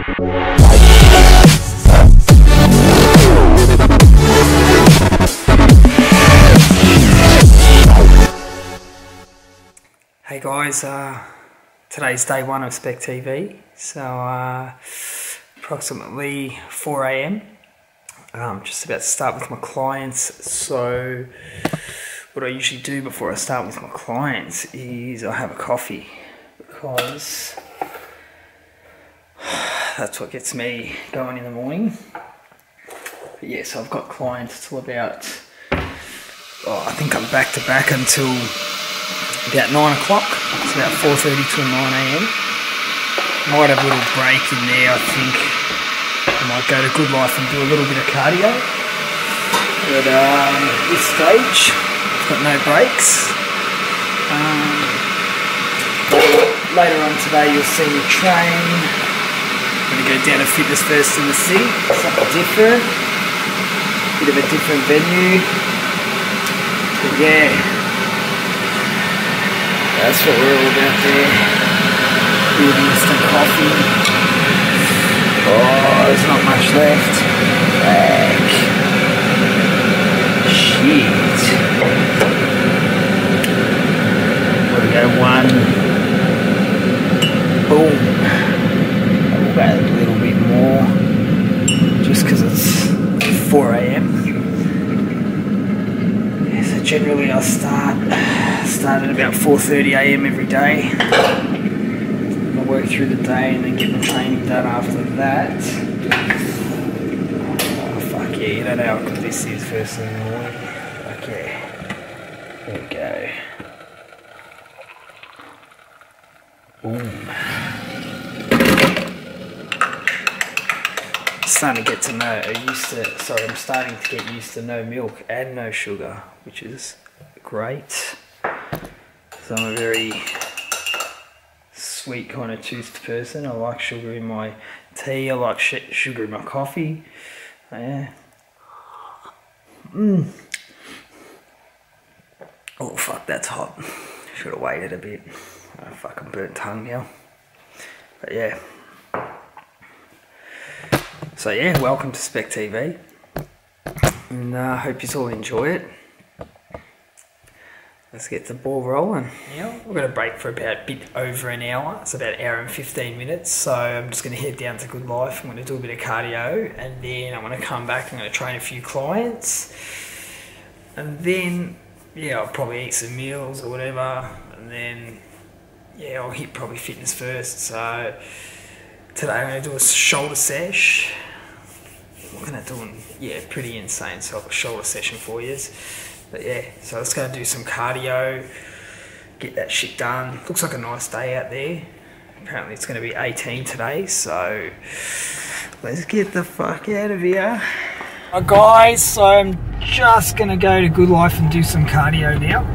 Hey guys, today's day one of SPEC TV, so approximately 4 AM. I'm just about to start with my clients. So what I usually do before I start with my clients is I have a coffee, because that's what gets me going in the morning. But yeah, so I've got clients till about, I think I'm back to back until about 9 o'clock. It's about 4:30 till 9 AM. Might have a little break in there. I think I might go to Goodlife and do a little bit of cardio. But at this stage, I've got no breaks. Later on today, you'll see me train. I'm going to go down to Fitness First in the city. Something different. Bit of a different venue. But yeah, that's what we're all about there. Bit of instant coffee. Oh, there's not much left. Like, shit. There we go, one. Boom. I'll go a little bit more, just because it's 4 AM. Yeah, so generally I start at about 4:30 AM every day. I work through the day and then get my training done after that. Oh fuck yeah, you don't know how good this is first thing in the morning. Fuck yeah. There we go. Boom. Starting to get to know, I'm starting to get used to no milk and no sugar, which is great. So I'm a very sweet kind of toothed person. I like sugar in my tea, I like sugar in my coffee. Yeah. Oh fuck, that's hot. Should have waited a bit. I fucking burnt tongue now. But yeah. So yeah, welcome to SPEC TV. And I hope you all enjoy it. Let's get the ball rolling. Now, we're going to break for about a bit over an hour. It's about an hour and 15 minutes. So I'm just going to head down to Goodlife. I'm going to do a bit of cardio. And then I'm going to come back. I'm going to train a few clients. And then, yeah, I'll probably eat some meals or whatever. And then, yeah, I'll hit probably Fitness First. So today I'm going to do a shoulder sesh. I'm going to do pretty insane shoulder session for you. But yeah, so let's go do some cardio, get that shit done. Looks like a nice day out there. Apparently it's going to be 18 today, so let's get the fuck out of here. Alright guys, so I'm just going to go to Goodlife and do some cardio now.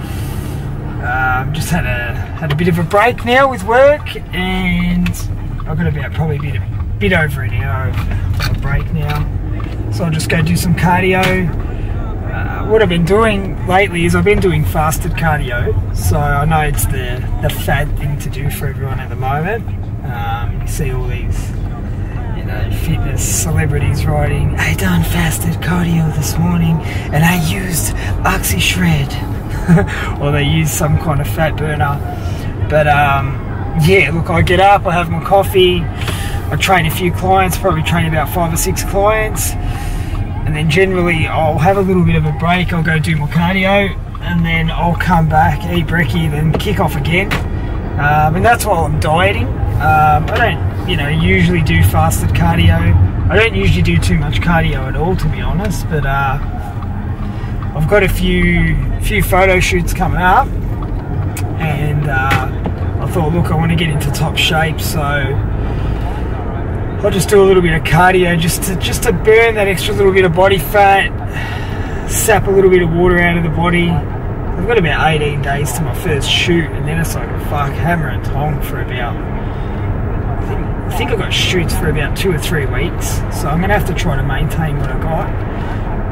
Just had a bit of a break now with work, and I've got about probably a bit over an hour of a break now. So I'll just go do some cardio. What I've been doing lately is I've been doing fasted cardio, so I know it's the fad thing to do for everyone at the moment. You see all these, fitness celebrities writing, I done fasted cardio this morning and I used Oxy Shred, or they use some kind of fat burner. But yeah, look, I get up, I have my coffee, I train a few clients, probably train about 5 or 6 clients. And then generally I'll have a little bit of a break, I'll go do my cardio, and then I'll come back, eat brekkie, then kick off again. And that's while I'm dieting. I don't, usually do fasted cardio. I don't usually do too much cardio at all, to be honest, but I've got a few photo shoots coming up, and I thought, look, I want to get into top shape, so I'll just do a little bit of cardio just to burn that extra little bit of body fat, sap a little bit of water out of the body. I've got about 18 days to my first shoot, and then it's like a hammer and tong for about, I think I've got shoots for about 2 or 3 weeks, so I'm going to have to try to maintain what I got.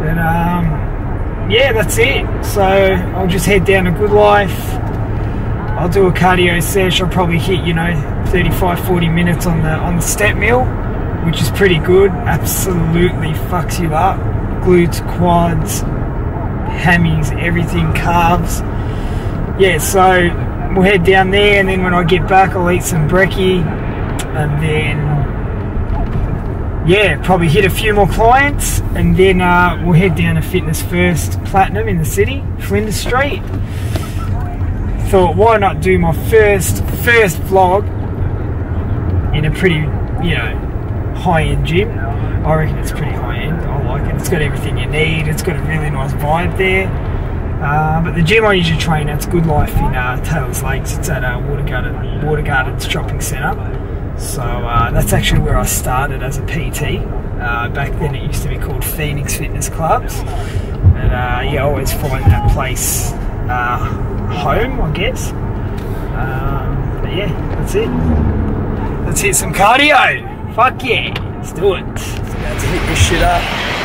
But yeah, that's it. So I'll just head down to Goodlife, I'll do a cardio session. I'll probably hit, you know, 35-40 minutes on the step mill, which is pretty good. Absolutely fucks you up. Glutes, quads, hammies, everything, calves. Yeah, so we'll head down there, and then when I get back I'll eat some brekkie, and then yeah, probably hit a few more clients, and then we'll head down to Fitness First Platinum in the city, Flinders Street. Thought, why not do my first vlog in a pretty, you know, high-end gym. I reckon it's pretty high-end. I like it. It's got everything you need. It's got a really nice vibe there. But the gym I usually train at, it's Goodlife in Taylor's Lakes. It's at Water Gardens Shopping Centre. So that's actually where I started as a PT. Back then it used to be called Phoenix Fitness Clubs. And yeah, I always find that place home, I guess. But yeah, that's it. Let's hit some cardio. Fuck yeah, let's do it. So about to hit this shit up.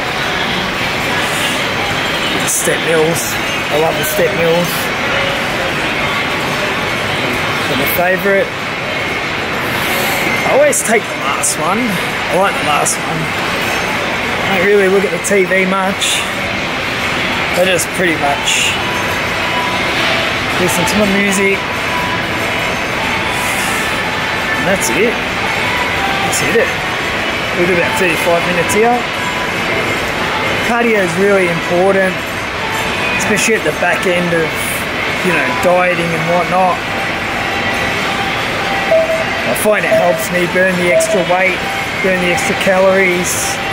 Step mills. I love the step mills. They're my favourite. I always take the last one. I like the last one. I don't really look at the TV much. I just pretty much listen to my music. And that's it. That's it. We'll do about 35 minutes here. Cardio is really important, especially at the back end of, you know, dieting and whatnot. I find it helps me burn the extra weight, burn the extra calories.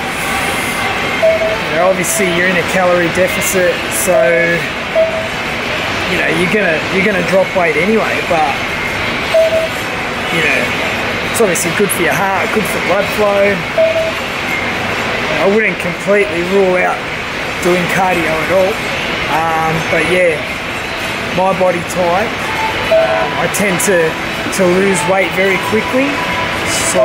You know, obviously you're in a calorie deficit, so you know you're gonna drop weight anyway. But you know, it's obviously good for your heart, good for blood flow. I wouldn't completely rule out doing cardio at all. But yeah, my body type, I tend to lose weight very quickly, so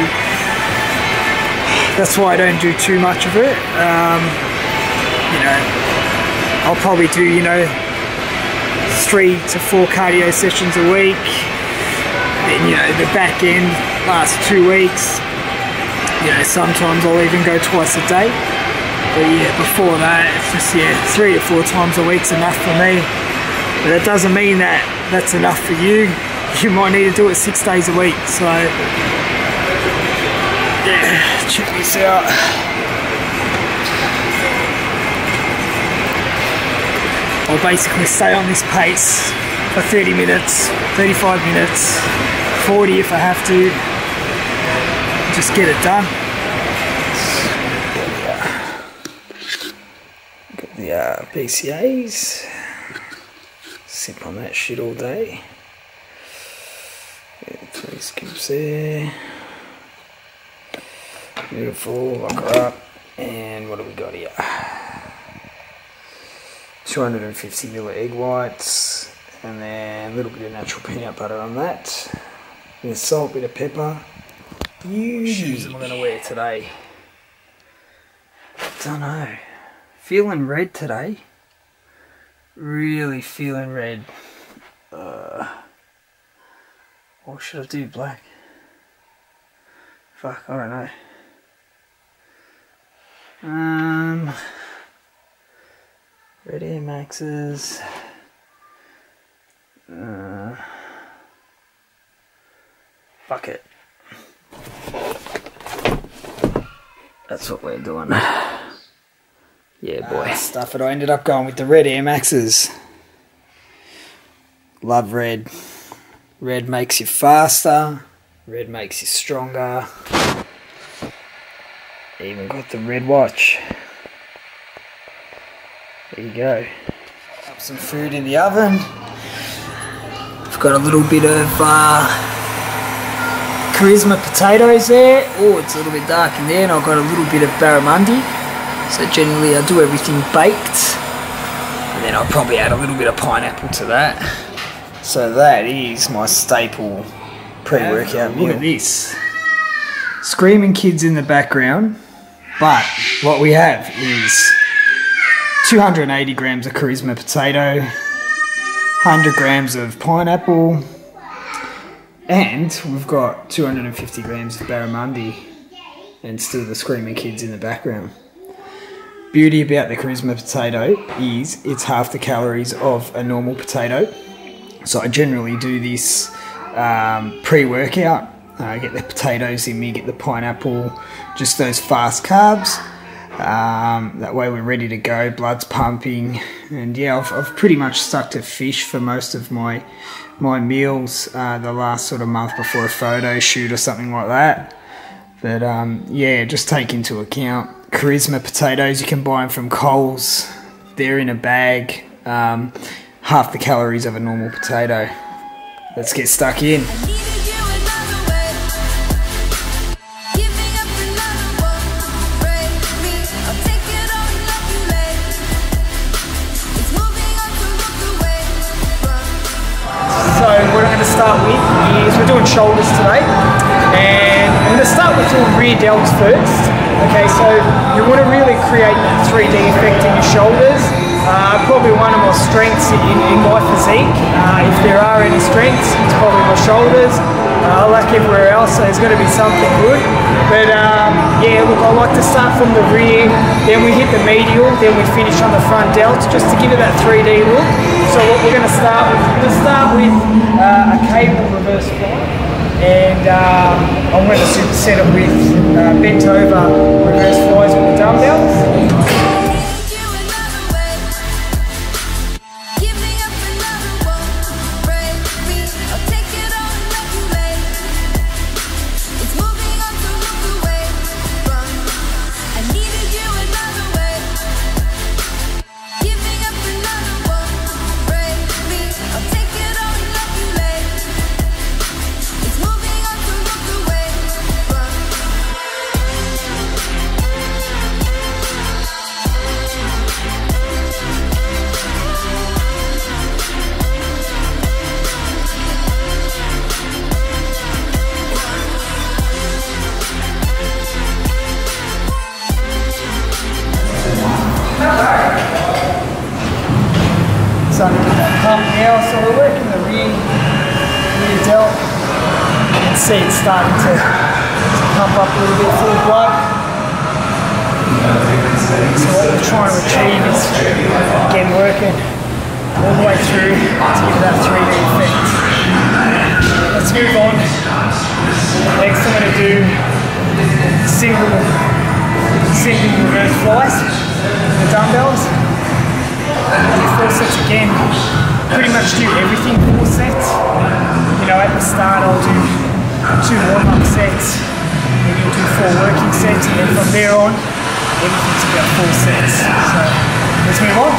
that's why I don't do too much of it. You know, I'll probably do, you know, 3 to 4 cardio sessions a week. Then, you know, the back end lasts 2 weeks. You know, sometimes I'll even go twice a day. But yeah, before that, it's just, yeah, 3 to 4 times a week's enough for me. But that doesn't mean that that's enough for you. You might need to do it 6 days a week. So, yeah, check this out. I'll basically stay on this pace for 30 minutes, 35 minutes, 40 if I have to. Just get it done. Got the BCAs. Sip on that shit all day. Yeah, 3 scoops there. Beautiful, lock her up. And what do we got here? 250 ml of egg whites. And then a little bit of natural peanut butter on that. Bit of salt, bit of pepper. Shoes am I going to wear today? Don't know. Feeling red today. Really feeling red. Or should I do black? Fuck, I don't know. Red Air Maxes. Fuck it. That's what we're doing. Yeah, boy. Stuff it. I ended up going with the Red Air Maxes. Love red. Red makes you faster. Red makes you stronger. Even got the red watch. There you go. Up some food in the oven. I've got a little bit of charisma potatoes there. Oh, it's a little bit dark in there, and I've got a little bit of barramundi. So generally I do everything baked, and then I'll probably add a little bit of pineapple to that. So that is my staple pre-workout meal. Look at this. Screaming kids in the background, but what we have is 280 grams of charisma potato, 100 grams of pineapple, and we've got 250 grams of barramundi, and still the screaming kids in the background. Beauty about the charisma potato is it's half the calories of a normal potato. So I generally do this pre-workout. Get the potatoes in me, get the pineapple, just those fast carbs. That way we're ready to go, blood's pumping. And yeah, I've pretty much stuck to fish for most of my meals the last sort of month before a photo shoot or something like that. But yeah, just take into account charisma potatoes. You can buy them from Coles. They're in a bag, half the calories of a normal potato. Let's get stuck in. So what I'm going to start with is we're doing shoulders today, and I'm going to start with doing rear delts first. Okay, so you want to really create that 3D effect in your shoulders. Probably one of my strengths in my physique. If there are any strengths, it's probably my shoulders. Like everywhere else, so there's going to be something good. But yeah, look, I like to start from the rear, then we hit the medial, then we finish on the front delts, just to give it that 3D look. So what we're going to start with, a cable reverse fly, and I'm going to superset it with bent over reverse flies with the dumbbells. Now, so we're working the rear delt. You can see it's starting to pump up a little bit full of blood. So what we're trying to achieve is, again, working all the way through to give that 3D effect. Let's move on. Next I'm going to do single reverse flies with the dumbbells. Do 4 sets again. Pretty much do everything 4 sets. You know, at the start I'll do 2 warm-up sets, then you'll do 4 working sets, and then from there on, everything's about 4 sets. So let's move on.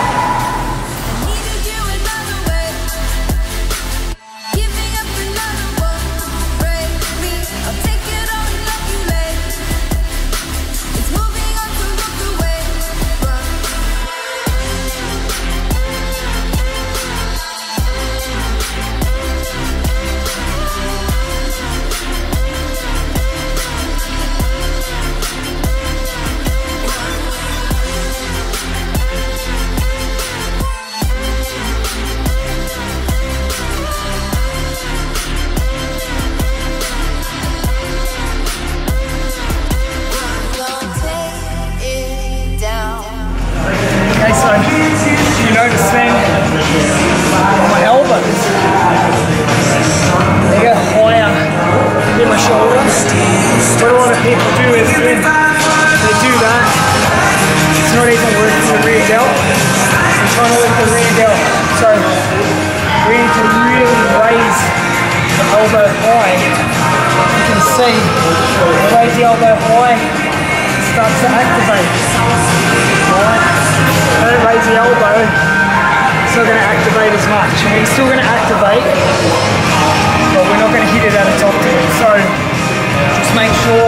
Raise the elbow high, starts to activate. Right? Don't raise the elbow, it's not going to activate as much. I mean, it's still going to activate, but we're not going to hit it at its optimum. So just make sure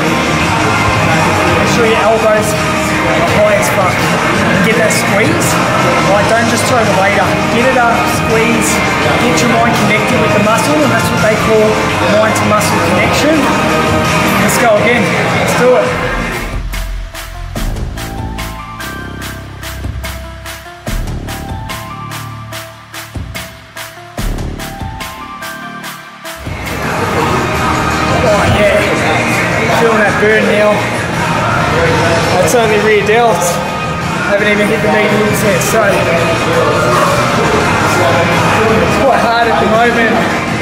your elbows are high as fuck. And get that squeeze. Right? Don't just throw the weight up. Get it up, squeeze, get your mind connected with the muscle, and that's what they call mind to muscle connection. Let's go again. Let's do it. burn now. It's only rear delts. Haven't even hit the medials yet, so it's quite hard at the moment.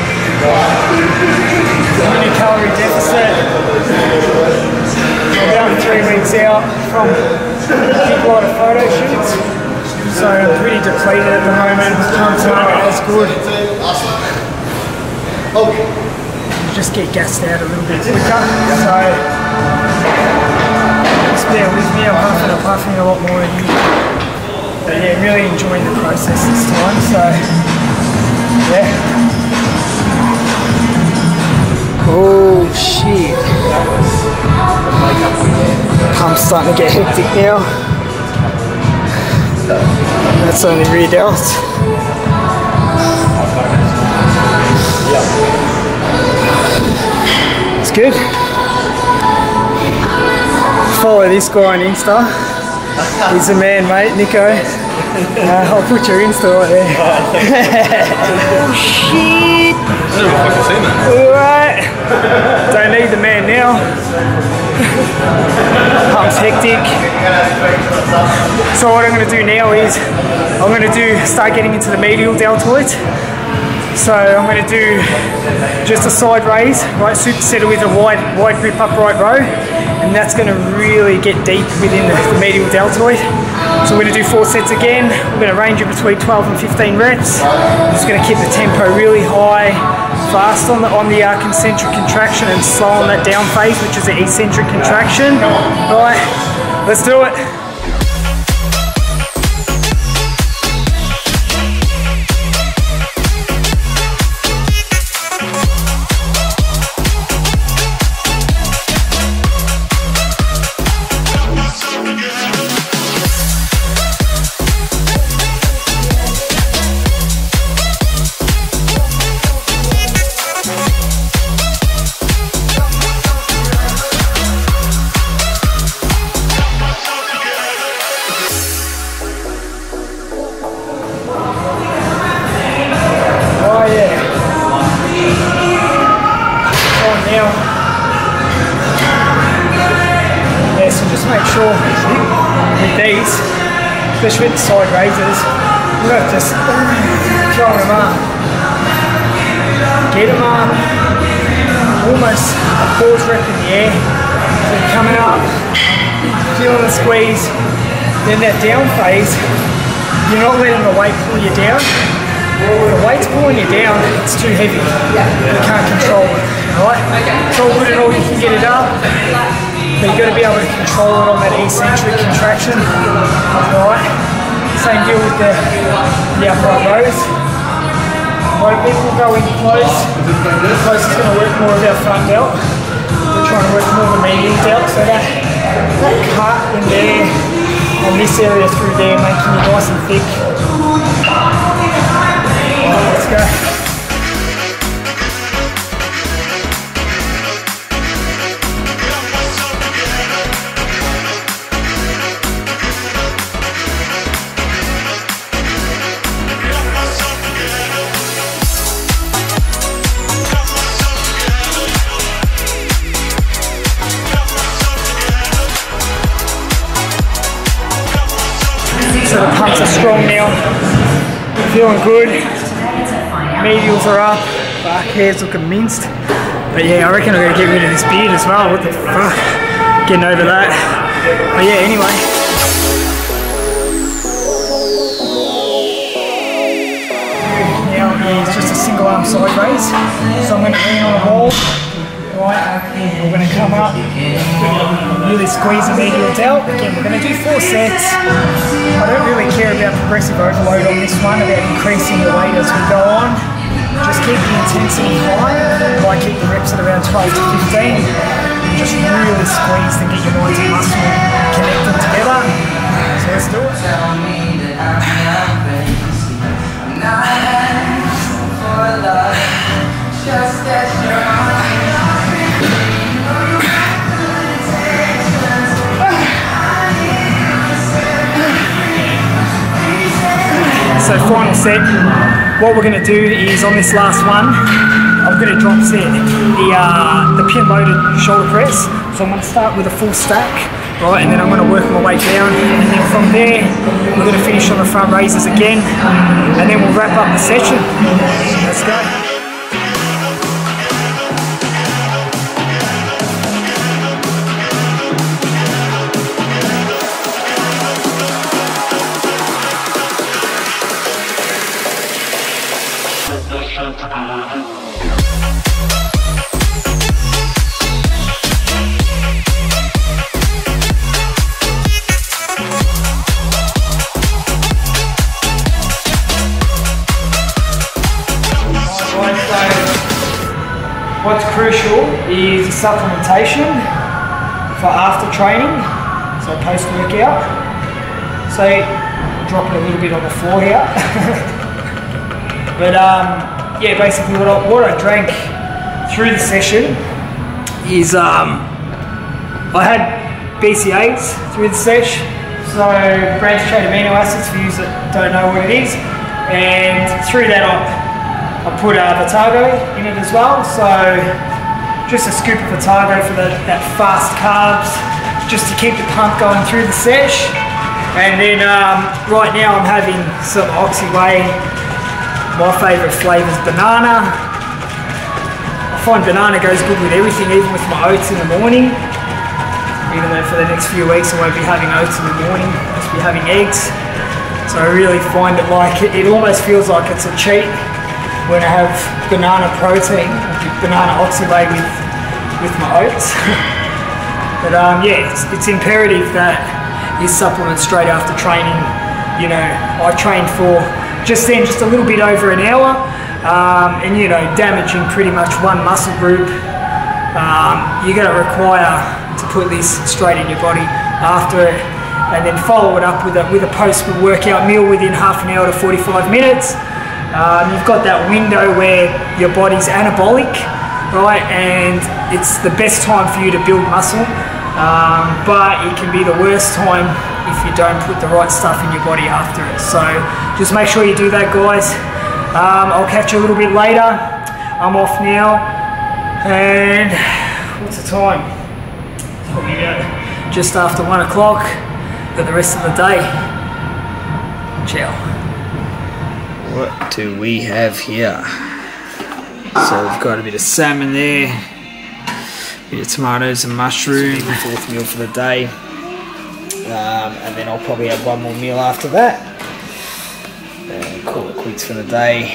Mini calorie deficit. I'm about 3 weeks out from a big lot of photo shoots, so I'm pretty depleted at the moment. Pumps aren't as good. Just get gassed out a little bit quicker, so just bear with me. I'm puffing a lot more than you. But yeah, really enjoying the process this time, so yeah. Oh shit. Pump's starting to get hectic now. That's only rear delts. It's good. Follow this guy on Insta. He's the man, mate, Nico. I'll put your Insta right there. Oh shit! Alright. Don't need the man now. Pump's hectic. So what I'm going to do now is I'm going to start getting into the medial deltoids. So I'm going to do just a side raise, right, superset with a wide grip upright row, and that's going to really get deep within the medial deltoid. So we're going to do 4 sets again. We're going to range it between 12 and 15 reps. I'm just going to keep the tempo really high, fast on the concentric contraction and slow on that down phase, which is the eccentric contraction. Right, let's do it. Especially with the side raises, you're not just throwing them up. Get them up, almost a pause rep in the air. So you're coming up, feeling the squeeze, then that down phase, you're not letting the weight pull you down. When the weight's pulling you down, it's too heavy. You can't control it, right? It's all good and all, you can get it up. But you've got to be able to control it on that eccentric contraction, right? Same deal with the upright rows. A lot of people go in close. The close is going to work more of our front delt. We're trying to work more of the medial delt, so that cut in there and this area through there, making it nice and thick. Right, let's go. So the pumps are strong now, feeling good, medials are up, back hair's looking minced. But yeah, I reckon I'm going to get rid of this beard as well, what the fuck, getting over that. But yeah, anyway. Now is just a single arm side raise, so I'm going to lean on a wall. Right, we're going to come up, really squeeze the medial delt. Again, we're going to do 4 sets. I don't really care about progressive overload on this one, about increasing the weight as we go on. Just keep the intensity high, like keep the reps at around 12 to 15. And just really squeeze and get your lines and muscle connected together. So let's do it. So final set, what we're going to do is on this last one, I've good at drops there. The pin loaded shoulder press. So I'm going to start with a full stack, right, and then I'm going to work my way down, and then from there we're going to finish on the front raises again, and then we'll wrap up the session. Let's go. What's crucial is supplementation for after training, so post-workout. So drop it a little bit on the floor here. But yeah, basically what I drank through the session is I had BCAAs through the sesh, so branched chain amino acids for you that don't know what it is, and through that I put Vitago in it as well, so just a scoop of Vitago for that fast carbs, just to keep the pump going through the sesh. And then right now I'm having some Oxy Whey. My favourite flavour is banana. I find banana goes good with everything, even with my oats in the morning. Even though for the next few weeks I won't be having oats in the morning, I'll just be having eggs. So I really find it like, it almost feels like it's a cheat when I have banana protein, banana Oxy Whey with my oats. But yeah, it's imperative that you supplement straight after training. You know, I trained for just a little bit over an hour, and you know, damaging pretty much one muscle group. You're going to require to put this straight in your body after it, and then follow it up with a post-workout meal within half an hour to 45 minutes. You've got that window where your body's anabolic, right, and it's the best time for you to build muscle, but it can be the worst time if you don't put the right stuff in your body after it. So just make sure you do that, guys. I'll catch you a little bit later. I'm off now, and what's the time? It's probably just after 1 o'clock. Got the rest of the day. Ciao. What do we have here? So we've got a bit of salmon there, a bit of tomatoes and mushrooms, the fourth meal for the day, and then I'll probably have one more meal after that, and call it quits for the day.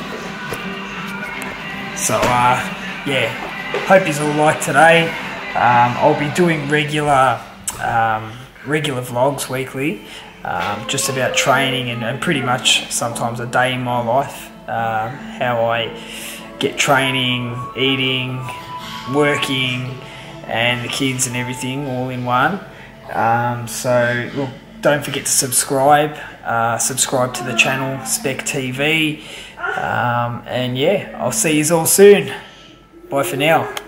So yeah, hope you all like today. I'll be doing regular vlogs weekly, just about training and pretty much sometimes a day in my life, how I get training, eating, working, and the kids and everything all in one. So look, don't forget to subscribe to the channel SPEC TV, and yeah, I'll see you all soon. Bye for now.